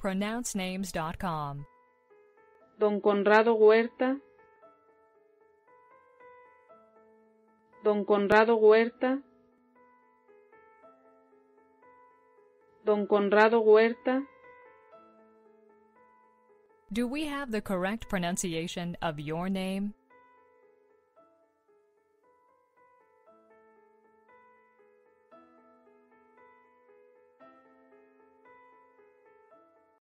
pronouncenames.com. Don Conrado Huerta, Don Conrado Huerta, Don Conrado Huerta. Do we have the correct pronunciation of your name?